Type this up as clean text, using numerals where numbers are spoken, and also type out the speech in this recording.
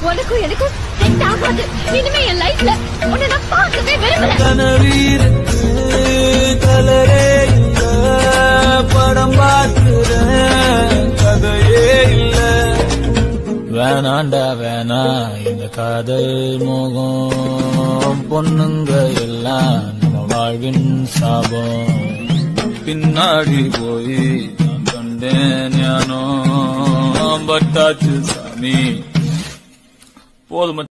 உனக்கும் எனக்கும் செட் ஆகாது. இனிமே என் லைஃப்ல உன்னை நான் பார்க்கவே விரும்பல. கலரே இல்ல, படம் பார்க்கிறேன் கதையே இல்ல. வேணாண்டா வேணா இந்த காதல் மோகம், பொண்ணுங்க எல்லாம் நம்ம வாழ்வின் சாபம். பின்னாடி போய் நான் கண்டேன் ஞானோ, பட்டாச்சு சாமி போதும்.